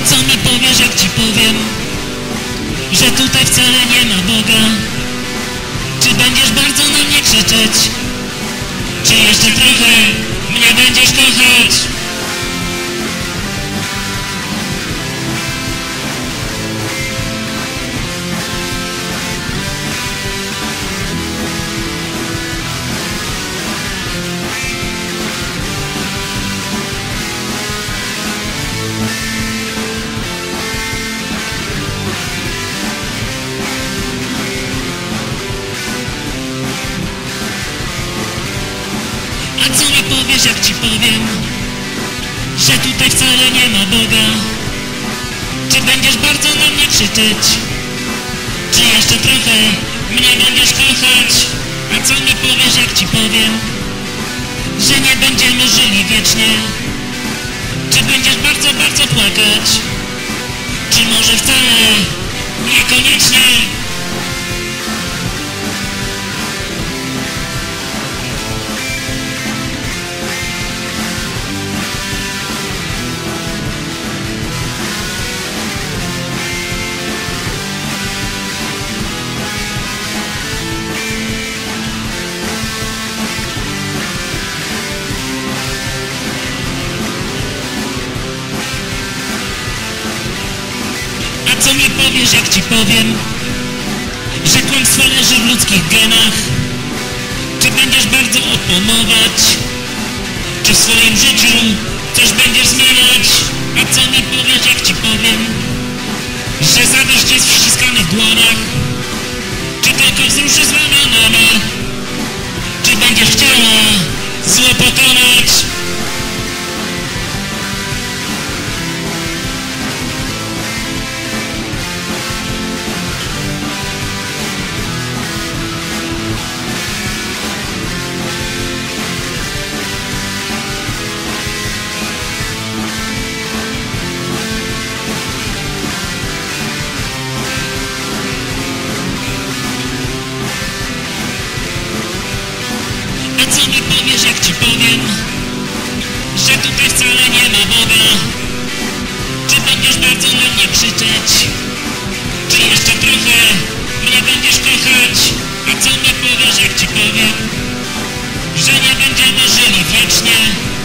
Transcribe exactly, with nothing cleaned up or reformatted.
Co mi powiesz, jak ci powiem, że tutaj wcale nie ma Boga? Czy będziesz bardzo na mnie krzyczeć? Czy jeszcze trochę mnie będziesz kochać? A co mi powiesz, jak ci powiem, że tutaj wcale nie ma Boga? Czy będziesz bardzo na mnie krzyczeć? Czy jeszcze trochę mnie będziesz kochać? A co mi powiesz, jak ci powiem, że nie będziemy żyli wiecznie? Czy będziesz bardzo, bardzo płakać? Czy może wcale niekoniecznie? A co mi powiesz, jak ci powiem, że kłamstwo leży w ludzkich genach? Czy będziesz bardzo oponować? Czy w swoim życiu coś będziesz zmieniać? A co mi powiesz, jak ci powiem, że zawiść jest w ściskanych dłoniach? Czy tylko wzruszy z ramionami? Czy będziesz chciała zło pokonać? A co mi powiesz, jak ci powiem, że tutaj wcale nie ma Boga? Czy będziesz bardzo na mnie krzyczeć? Czy jeszcze trochę mnie będziesz kochać? A co mi powiesz, jak ci powiem, że nie będziemy żyli wiecznie?